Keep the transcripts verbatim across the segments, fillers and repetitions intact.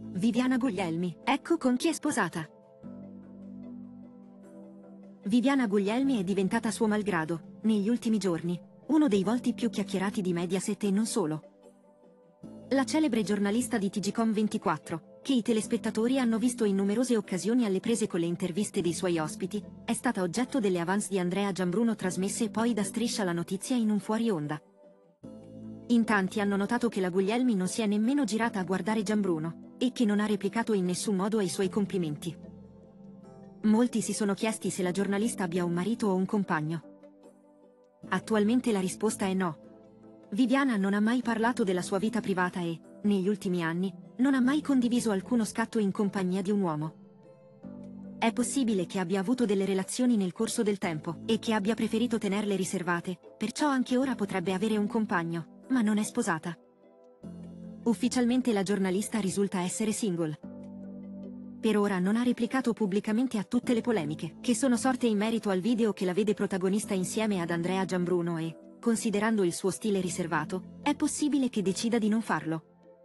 Viviana Guglielmi, ecco con chi è sposata. Viviana Guglielmi è diventata suo malgrado, negli ultimi giorni, uno dei volti più chiacchierati di Mediaset e non solo. La celebre giornalista di T G Com ventiquattro, che i telespettatori hanno visto in numerose occasioni alle prese con le interviste dei suoi ospiti, è stata oggetto delle avance di Andrea Giambruno trasmesse poi da Striscia la Notizia in un fuori onda. In tanti hanno notato che la Guglielmi non si è nemmeno girata a guardare Giambruno, e che non ha replicato in nessun modo ai suoi complimenti. Molti si sono chiesti se la giornalista abbia un marito o un compagno. Attualmente la risposta è no. Viviana non ha mai parlato della sua vita privata e, negli ultimi anni, non ha mai condiviso alcuno scatto in compagnia di un uomo. È possibile che abbia avuto delle relazioni nel corso del tempo, e che abbia preferito tenerle riservate, perciò anche ora potrebbe avere un compagno, ma non è sposata. Ufficialmente la giornalista risulta essere single. Per ora non ha replicato pubblicamente a tutte le polemiche che sono sorte in merito al video che la vede protagonista insieme ad Andrea Giambruno e, considerando il suo stile riservato, è possibile che decida di non farlo.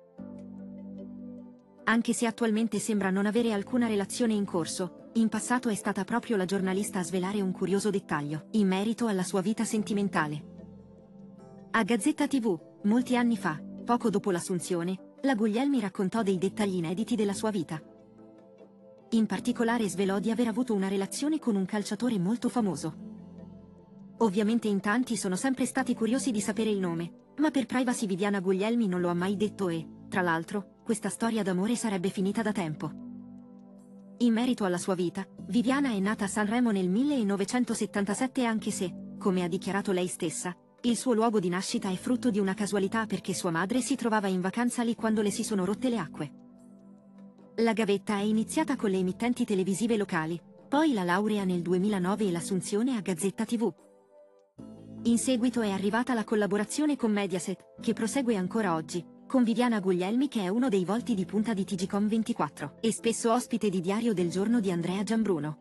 Anche se attualmente sembra non avere alcuna relazione in corso, in passato è stata proprio la giornalista a svelare un curioso dettaglio in merito alla sua vita sentimentale. A Gazzetta tivù, molti anni fa, poco dopo l'assunzione, la Guglielmi raccontò dei dettagli inediti della sua vita. In particolare svelò di aver avuto una relazione con un calciatore molto famoso. Ovviamente in tanti sono sempre stati curiosi di sapere il nome, ma per privacy Viviana Guglielmi non lo ha mai detto e, tra l'altro, questa storia d'amore sarebbe finita da tempo. In merito alla sua vita, Viviana è nata a Sanremo nel millenovecentosettantasette anche se, come ha dichiarato lei stessa, il suo luogo di nascita è frutto di una casualità perché sua madre si trovava in vacanza lì quando le si sono rotte le acque. La gavetta è iniziata con le emittenti televisive locali, poi la laurea nel duemilanove e l'assunzione a Gazzetta tivù. In seguito è arrivata la collaborazione con Mediaset, che prosegue ancora oggi, con Viviana Guglielmi che è uno dei volti di punta di T G Com ventiquattro e spesso ospite di Diario del Giorno di Andrea Giambruno.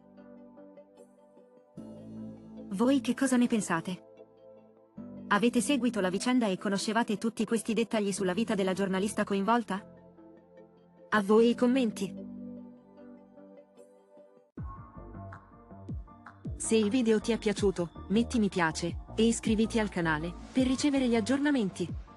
Voi che cosa ne pensate? Avete seguito la vicenda e conoscevate tutti questi dettagli sulla vita della giornalista coinvolta? A voi i commenti. Se il video ti è piaciuto, metti mi piace e iscriviti al canale per ricevere gli aggiornamenti.